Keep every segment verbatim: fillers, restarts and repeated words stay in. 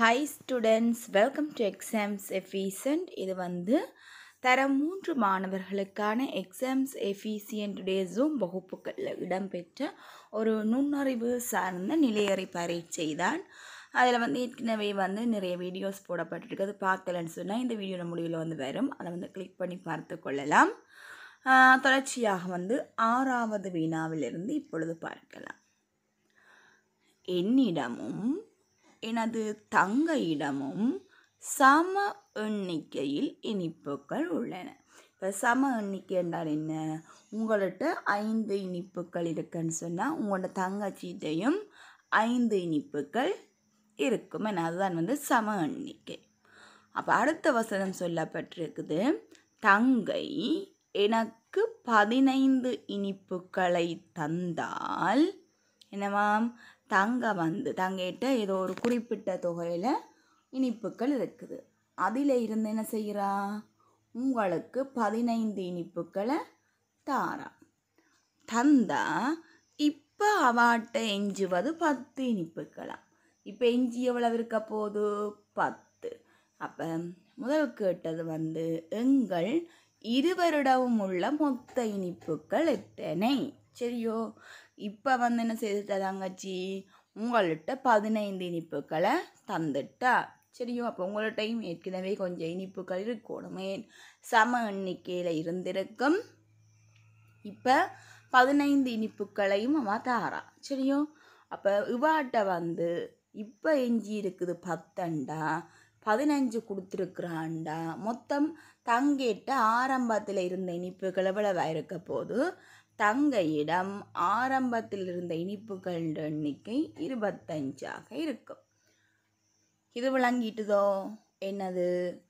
Hi students, welcome to Exams Efficient. இது வந்து தரம் மூன்று மாணவர்களுக்கான எக்ஸாம்ஸ் எஃபிசியன்டுடைய ஜூம் வகுப்புகளில் இடம்பெற்ற ஒரு நுண்ணறிவு சார்ந்த நிலையறை பரீட்சை தான். அதில் வந்து ஏற்கனவே வந்து நிறைய வீடியோஸ் போடப்பட்டிருக்கிறது. பார்க்கலன்னு சொன்னால் இந்த வீடியோட முடிவில் வந்து வரும், அதை வந்து கிளிக் பண்ணி பார்த்து கொள்ளலாம். தொடர்ச்சியாக வந்து ஆறாவது வினாவிலிருந்து இப்பொழுது பார்க்கலாம். என்னிடமும் எனது தங்கையிடமும் சம எண்ணிக்கையில் இனிப்புகள் உள்ளன. இப்போ சம எண்ணிக்கை என்றால் என்ன? உங்கள்கிட்ட ஐந்து இனிப்புகள் இருக்குன்னு சொன்னால் உங்களோட தங்கச்சிட்டையும் ஐந்து இனிப்புகள் இருக்கும். ஏன்னா அதுதான் வந்து சம எண்ணிக்கை. அப்போ அடுத்த வசனம் சொல்லப்பட்டிருக்குது, தங்கை எனக்கு பதினைந்து இனிப்புகளை தந்தால் என்னவாம், தங்க வந்து தங்கிட்ட ஏதோ ஒரு குறிப்பிட்ட தொகையில் இனிப்புகள் இருக்குது, அதில் இருந்து என்ன செய்கிறா, உங்களுக்கு பதினைந்து இனிப்புகளை தாரா. தந்தா இப்போ அவாட்ட எஞ்சுவது பத்து இனிப்புகளாம். இப்போ எஞ்சி எவ்வளவு இருக்க போது? பத்து. அப்போ முதல் கேட்டது வந்து எங்கள் இருவரிடமும் உள்ள மொத்த இனிப்புகள் எத்தனை? சரியோ, இப்போ வந்து என்ன செய்துட்டா தங்கச்சி, உங்கள்கிட்ட பதினைந்து இனிப்புகளை தந்துட்டா. சரியோ, அப்போ உங்கள்கிட்டையும் ஏற்கனவே கொஞ்சம் இனிப்புகள் இருக்கணுமே, சம எண்ணிக்கையில் இருந்திருக்கும். இப்போ பதினைந்து இனிப்புகளையும் அவ தாரா. சரியோ, அப்போ இவாட்ட வந்து இப்போ எஞ்சி இருக்குது பத்தண்டா, பதினஞ்சு கொடுத்துருக்குறாண்டா, மொத்தம் தங்கிட்ட ஆரம்பத்தில் இருந்த இனிப்புகள் எவ்வளவா இருக்க போது? தங்கையிடம் ஆரம்பத்தில் இருந்த இனிப்புகள் எண்ணிக்கை இருபத்தஞ்சாக இருக்கும். இது விளங்கிட்டுதோ? என்னது,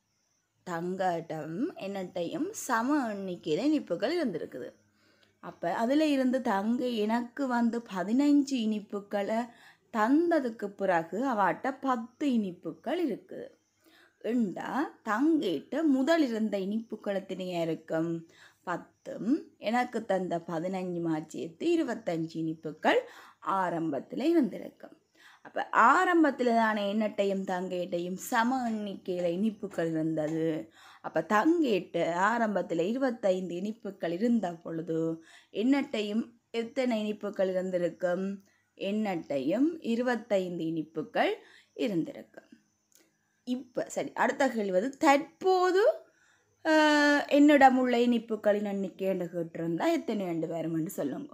தங்கிடம் என்னட்டையும் சம எண்ணிக்கையில் இனிப்புகள் இருந்திருக்குது. அப்போ அதில் இருந்து தங்கை எனக்கு வந்து பதினஞ்சு இனிப்புகளை தந்ததுக்கு பிறகு அவாட்ட பத்து இனிப்புகள் இருக்குது என்றா தங்கிட்ட முதல் இருந்த இனிப்புகள் எத்தனையாக இருக்கும்? பத்தும் எனக்கு தந்த பதினஞ்சு மாற்றியத்து இருபத்தஞ்சு இனிப்புகள் ஆரம்பத்தில் இருந்திருக்கும். அப்போ ஆரம்பத்தில் தானே என்னட்டையும் தங்கையிட்டையும் சம எண்ணிக்கையில் இனிப்புகள் இருந்தது. அப்போ தங்கிட்ட ஆரம்பத்தில் இருபத்தைந்து இனிப்புகள் இருந்த பொழுது என்னட்டையும் எத்தனை இனிப்புகள் இருந்திருக்கும்? என்னட்டையும் இருபத்தைந்து இனிப்புகள் இருந்திருக்கும். இப்போ சரி, அடுத்த கேள்வி வந்து தற்போது என்னிடம் உள்ள இனிப்புகளின் எண்ணிக்கை என்று கேட்டிருந்தா எத்தனை ரெண்டு பேருமென்று சொல்லுங்க.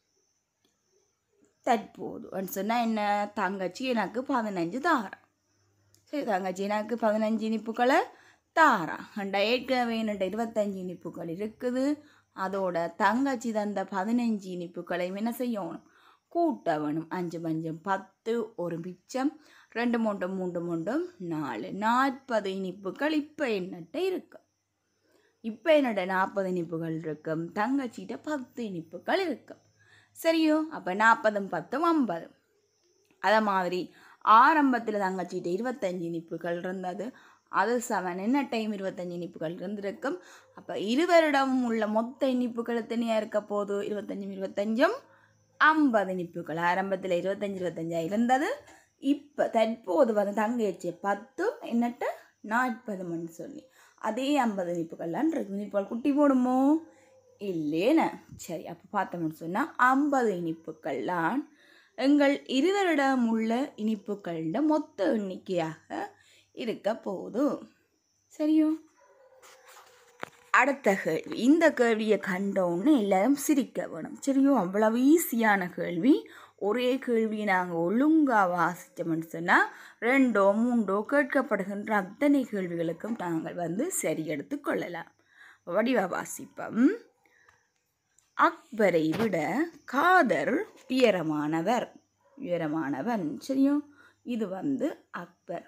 தற்போது சொன்னால் என்ன, தங்கச்சி எனக்கு பதினஞ்சு தாரா. சரி, தங்கச்சி எனக்கு பதினஞ்சு இனிப்புகளை தாரா அண்டா. ஏற்கனவே என்னட்ட இருபத்தஞ்சு இனிப்புகள் இருக்குது, அதோட தங்கச்சி தந்த பதினஞ்சு இனிப்புகளையும் என்ன செய்யணும்? கூட்ட வேணும். அஞ்சு பஞ்சம் பத்து, ஒரு மிச்சம், ரெண்டு மூண்டும் மூன்று மூண்டும் நாலு, நாற்பது இனிப்புகள் இப்போ என்னட்ட இருக்கு. இப்போ என்னோட நாற்பது இனிப்புகள் இருக்கும், தங்கச்சிட்ட பத்து இனிப்புகள் இருக்கும். சரியோ, அப்போ நாற்பதும் பத்தும் ஐம்பது. அதை மாதிரி ஆரம்பத்தில் தங்கச்சிட்ட இருபத்தஞ்சு இனிப்புகள் இருந்தது, அது செவன் என்ன டைம் இருபத்தஞ்சு இனிப்புகள் இருந்திருக்கும். அப்போ இருவரிடமும் உள்ள மொத்த இனிப்புகள் எத்தனையாக இருக்க போது? இருபத்தஞ்சும் இருபத்தஞ்சும் ஐம்பது இனிப்புகள். ஆரம்பத்தில் இருபத்தஞ்சு இருபத்தஞ்சாக இருந்தது, இப்போ தற்போது வந்து தங்கச்சி பத்தும் என்னட்ட நாற்பது மணி சொல்லி அதே ஐம்பது இனிப்புகள்லாம் இருக்கு. இனிப்புகள் குட்டி போடுமோ? இல்லைன்னு. சரி, அப்போ பார்த்தோம்னு சொன்னால் ஐம்பது இனிப்புகள்லாம் எங்கள் இருவரிடம் உள்ள இனிப்புகள மொத்த எண்ணிக்கையாக இருக்க போகுது. சரியோ, அடுத்த கேள்வி. இந்த கேள்வியை கண்டோன்னு எல்லாரும் சிரிக்க வேணும். சரியோ, அவ்வளவு ஈஸியான கேள்வி. ஒரே கேள்வியை நாங்கள் ஒழுங்காக வாசித்தோம்னு சொன்னால் ரெண்டோ மூன்றோ கேட்கப்படுகின்ற அத்தனை கேள்விகளுக்கும் நாங்கள் வந்து சரி எடுத்து கொள்ளலாம். வடிவ வாசிப்போம். அக்பரை விட காதர் உயரமானவர். உயரமானவன். சரியோ, இது வந்து அக்பர்.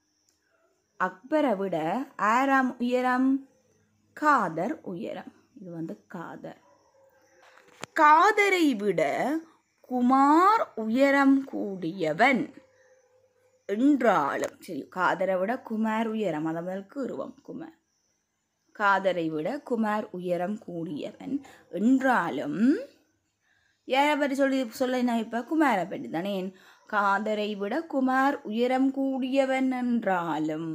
அக்பரை விட ஆறாம் உயரம் காதர் உயரம். இது வந்து காதர். காதரை விட குமார் உயரம் கூடியவன் என்றாலும் சரி, காதரை விட குமார் உயரம், அதை முதலுக்கு உருவம் குமார். காதரை விட குமார் உயரம் கூடியவன் என்றாலும் யாரை பற்றி சொல்லி சொல்ல, நான் இப்போ குமாரை பற்றி தானே. காதரை விட குமார் உயரம் கூடியவன் என்றாலும்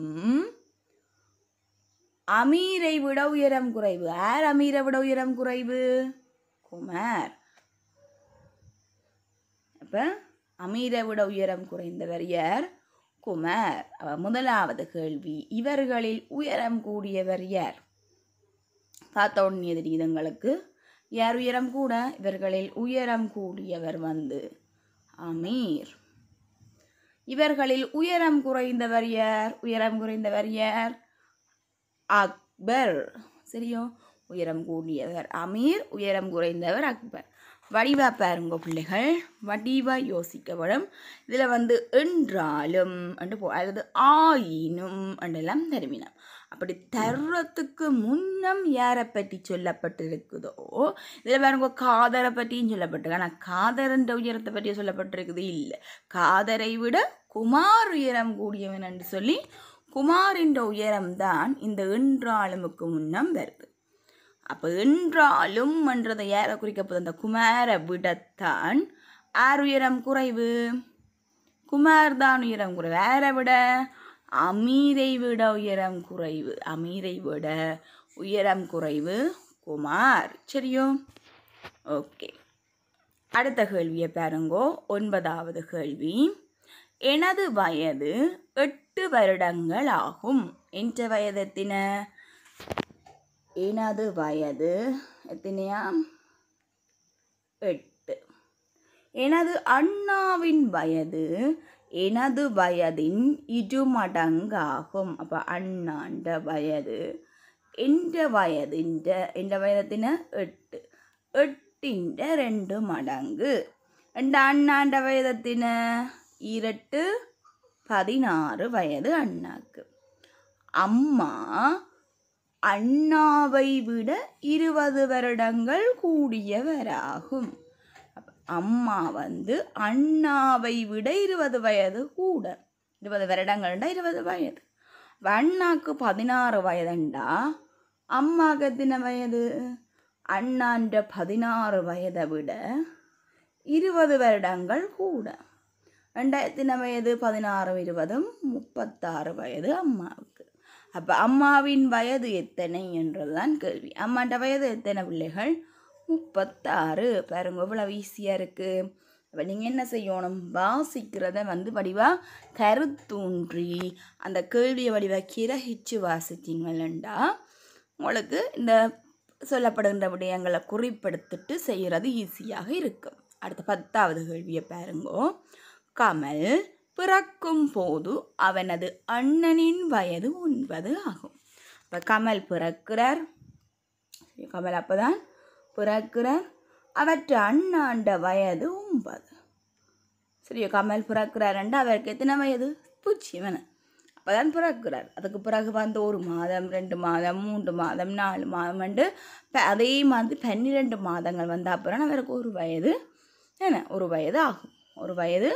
அமீரை விட உயரம் குறைவு. யார் அமீரை விட உயரம் குறைவு? குமார். அப்ப அமீரை விட உயரம் குறைந்தவர் யார்? குமார். முதலாவது கேள்வி, இவர்களில் உயரம் கூடியவர் யார்? பார்த்த உடனே தெரியுதுங்களுக்கு யார் உயரம் கூட? இவர்களில் உயரம் கூடியவர் வந்து அமீர். இவர்களில் உயரம் குறைந்தவர் யார்? உயரம் குறைந்தவர் யார்? அக்பர். சரியோ? உயரம் கூடியவர் அமீர், உயரம் குறைந்தவர் அக்பர். வடிவா பாருங்க பிள்ளைகள், வடிவா யோசிக்கப்படும். இதில் வந்து என்றாலும் என்று போ அல்லது ஆயினும் என்றெல்லாம் தருவினம். அப்படி தர்றதுக்கு முன்னம் யாரை பற்றி சொல்லப்பட்டிருக்குதோ, இதில் பாருங்க காதரை பற்றியும் சொல்லப்பட்டிருக்கு. ஆனால் காதரன்ற உயரத்தை பற்றி சொல்லப்பட்டிருக்குது இல்லை. காதரை விட குமார் உயரம் கூடியவன் என்று சொல்லி குமாரின்ற உயரம்தான் இந்த என்றாலுமுக்கு முன்னம் வருது. அப்போ என்றாலும் என்றதை யாரை குறிக்கப்போது? அந்த குமாரை விடத்தான் யார் உயரம் குறைவு? குமார் தான் உயரம் குறைவு. யாரை விட? அமீரை விட உயரம் குறைவு. அமீரை விட உயரம் குறைவு குமார். சரியோ? ஓகே, அடுத்த கேள்வியை பாருங்கோ. ஒன்பதாவது கேள்வி, எனது வயது எட்டு வருடங்கள் ஆகும். என்ற வயது எத்தனை? எனது வயது எத்தனையா? எட்டு. எனது அண்ணாவின் வயது எனது வயதின் இரு மடங்காகும். அப்போ அண்ணாண்ட வயது என்ற வயதின்ற என்ற வயதத்தின எட்டு. எட்டின்ற ரெண்டு மடங்கு. என்ற அண்ணாண்ட வயதத்தின இரட்டு பதினாறு வயது அண்ணாக்கு. அம்மா அண்ணாவை விட இருபது வருடங்கள் கூடியவராகும். அம்மா வந்து அண்ணாவை விட இருபது வயது கூட. இருபது வருடங்கள்டா இருபது வயது. அண்ணாக்கு பதினாறு வயதுண்டா அம்மாவுக்கு எத்தனை வயது? அண்ணான்ற பதினாறு வயதை விட இருபது வருடங்கள் கூட. ரெண்டாயிரத்தின வயது? பதினாறு இருபதும் முப்பத்தாறு வயது அம்மாவுக்கு. அப்போ அம்மாவின் வயது எத்தனை என்றதுதான் கேள்வி. அம்மாண்ட வயது எத்தனை பிள்ளைகள்? முப்பத்தாறு. பாருங்க இவ்வளவு ஈஸியாக இருக்குது. அப்போ நீங்கள் என்ன செய்யணும்? வாசிக்கிறத வந்து வடிவாக கருத்தூன்றி அந்த கேள்வியை வடிவாக கிரகிச்சு வாசிச்சிங்களா உங்களுக்கு இந்த சொல்லப்படுகின்ற விடயங்களை குறிப்பெடுத்துட்டு செய்கிறது ஈஸியாக இருக்கும். அடுத்த பத்தாவது கேள்வியை பாருங்கோ. கமல் பிறக்கும் போது அவனது அண்ணனின் வயது ஒன்பது ஆகும். இப்போ கமல் பிறக்கிறார். கமல் அப்போதான் பிறக்கிறார். அவற்ற அண்ணாண்ட வயது ஒன்பது. சரியோ? கமல் பிறக்கிறார்ண்டா அவருக்கு எத்தனை வயது? பூஜ்ஜியம். அப்போ தான் பிறக்கிறார். அதுக்கு பிறகு வந்து ஒரு மாதம், ரெண்டு மாதம், மூன்று மாதம், நாலு மாதம் வந்து அதே மாதிரி பன்னிரெண்டு மாதங்கள் வந்த அப்புறம் அவருக்கு ஒரு வயது என்ன ஒரு வயது ஆகும். ஒரு வயது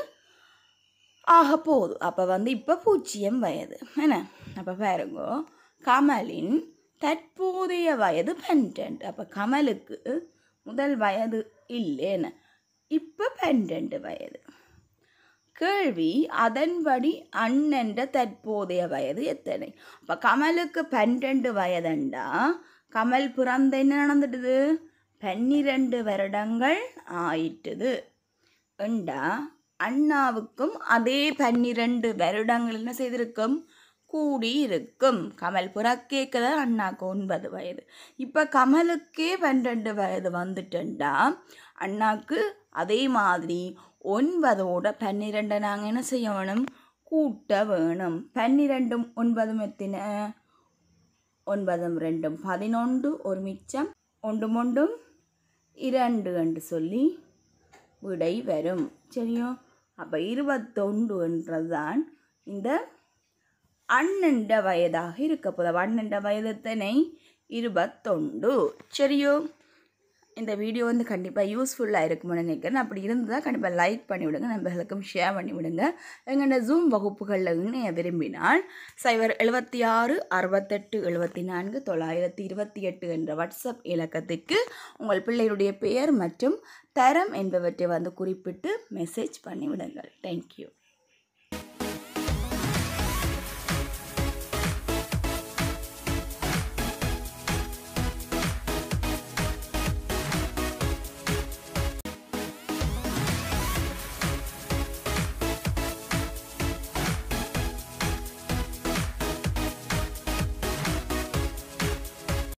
ஆக போகுது. அப்போ வந்து இப்போ பூஜ்ஜியம் வயது என்ன. அப்போ பாருங்கோ, கமலின் தற்போதைய வயது பன்னெண்டு. அப்போ கமலுக்கு முதல் வயது இல்லைன்னு, இப்போ பன்னெண்டு வயது. கேள்வி, அதன்படி அண்ணன்ற தற்போதைய வயது எத்தனை? அப்போ கமலுக்கு பன்னெண்டு வயதுண்டா கமல் பிறந்த என்ன நடந்துட்டுது? பன்னிரெண்டு வருடங்கள் ஆயிட்டுது என்றா அண்ணாவுக்கும் அதே பன்னிரெண்டு வருடங்கள் என்ன செய்திருக்கும்? கூடி இருக்கும். கமல் பிறக்கேக்கத அண்ணாவுக்கு ஒன்பது வயது. இப்போ கமலுக்கே பன்னிரெண்டு வயது வந்துட்டுண்டா அண்ணாவுக்கு அதே மாதிரி ஒன்பதோட பன்னிரெண்டை நாங்கள் என்ன செய்ய வேணும்? கூட்ட வேணும். பன்னிரெண்டும் ஒன்பதும் எத்தனை? ஒன்பதும் ரெண்டும் பதினொன்று. ஒரு மிச்சம் ஒன்றும் ஒன்றும் இரண்டு என்று சொல்லி விடை வரும். சரியோ? அப்போ இருபத்தொன்று என்றதுதான் இந்த அண்ணண்ட வயதாக இருக்க போதும். அண்ணண்ட வயதத்தனை இருபத்தொண்டு. சரியோ? இந்த வீடியோ வந்து கண்டிப்பாக யூஸ்ஃபுல்லாக இருக்கும்னு நினைக்கிறேன். அப்படி இருந்தால் கண்டிப்பாக லைக் பண்ணிவிடுங்க, நண்பர்களுக்கும் ஷேர் பண்ணிவிடுங்க. எங்களோட ஜூம் வகுப்புகளில் இணைய விரும்பினால் சைபர் எழுபத்தி ஆறு அறுபத்தெட்டு எழுபத்தி நான்கு தொள்ளாயிரத்தி இருபத்தி எட்டு என்ற வாட்ஸ்அப் இலக்கத்திற்கு உங்கள் பிள்ளைகளுடைய பெயர் மற்றும் தரம் என்பவற்றை வந்து குறிப்பிட்டு மெசேஜ் பண்ணிவிடுங்கள். தேங்க்யூ.